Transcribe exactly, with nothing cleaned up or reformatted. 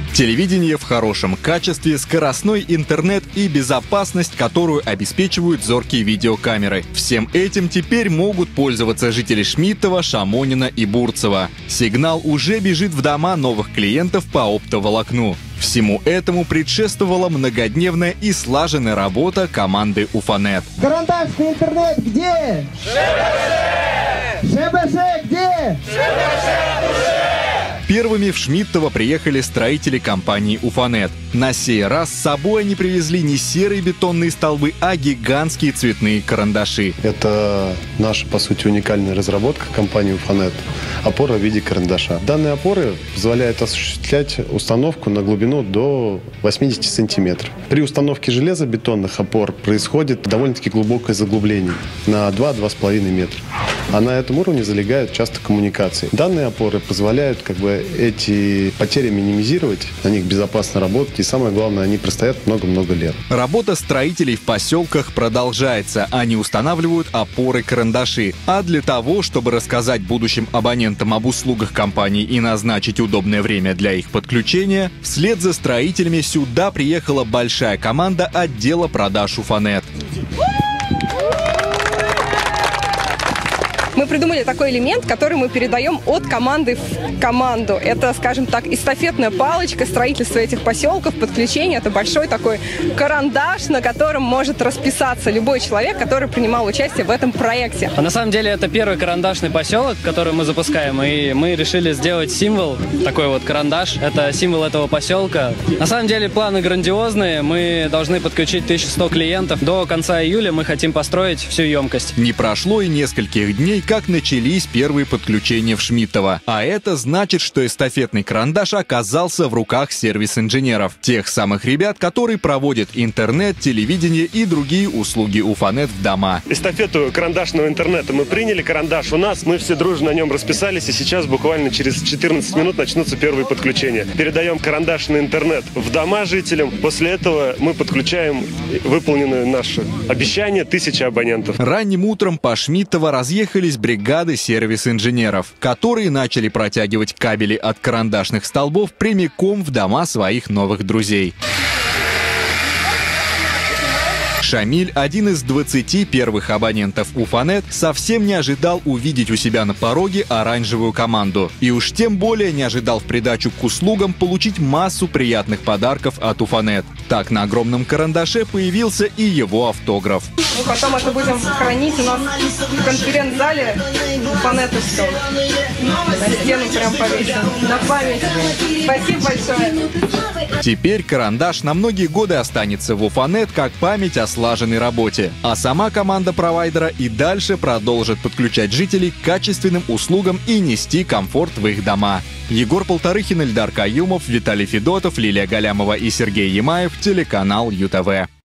Телевидение в хорошем качестве, скоростной интернет и безопасность, которую обеспечивают зоркие видеокамеры. Всем этим теперь могут пользоваться жители Шмидтова, Шамонина и Бурцева. Сигнал уже бежит в дома новых клиентов по оптоволокну. Всему этому предшествовала многодневная и слаженная работа команды Уфанет. Карандашный интернет где? ШБЖ! ШБЖ где? Первыми в Шмидтово приехали строители компании Уфанет. На сей раз с собой они привезли не серые бетонные столбы, а гигантские цветные карандаши. Это наша, по сути, уникальная разработка компании Уфанет. Опора в виде карандаша. Данные опоры позволяют осуществлять установку на глубину до восьмидесяти сантиметров. При установке железобетонных опор происходит довольно-таки глубокое заглубление на два-два с половиной метра. А на этом уровне залегают часто коммуникации. Данные опоры позволяют как бы эти потери минимизировать, на них безопасно работать, и самое главное, они простоят много-много лет. Работа строителей в поселках продолжается. Они устанавливают опоры-карандаши. А для того, чтобы рассказать будущим абонентам об услугах компании и назначить удобное время для их подключения, вслед за строителями сюда приехала большая команда отдела продаж Уфанет. Мы придумали такой элемент, который мы передаем от команды в команду. Это, скажем так, эстафетная палочка строительства этих поселков, подключение. Это большой такой карандаш, на котором может расписаться любой человек, который принимал участие в этом проекте. А на самом деле это первый карандашный поселок, который мы запускаем, и мы решили сделать символ, такой вот карандаш. Это символ этого поселка. На самом деле планы грандиозные. Мы должны подключить тысячу сто клиентов. До конца июля мы хотим построить всю емкость. Не прошло и нескольких дней, как начались первые подключения в Шмидтово. А это значит, что эстафетный карандаш оказался в руках сервис-инженеров. Тех самых ребят, которые проводят интернет, телевидение и другие услуги Уфанет в дома. Эстафету карандашного интернета мы приняли. Карандаш у нас, мы все дружно на нем расписались, и сейчас буквально через четырнадцать минут начнутся первые подключения. Передаем карандашный интернет в дома жителям. После этого мы подключаем выполненное наше обещание тысячи абонентов. Ранним утром по Шмидтово разъехались бригады сервис-инженеров, которые начали протягивать кабели от карандашных столбов прямиком в дома своих новых друзей. Шамиль, один из двадцати первых абонентов Уфанет, совсем не ожидал увидеть у себя на пороге оранжевую команду. И уж тем более не ожидал в придачу к услугам получить массу приятных подарков от Уфанет. Так на огромном карандаше появился и его автограф. Мы потом это будем хранить у нас в конференц-зале Уфанет и все. На стену прям повесим. На память. Спасибо большое. Теперь карандаш на многие годы останется в Уфанет как память о слаженной работе. А сама команда провайдера и дальше продолжит подключать жителей к качественным услугам и нести комфорт в их дома. Егор Полторыхин, Эльдар Каюмов, Виталий Федотов, Лилия Галямова и Сергей Ямаев, телеканал ЮТВ.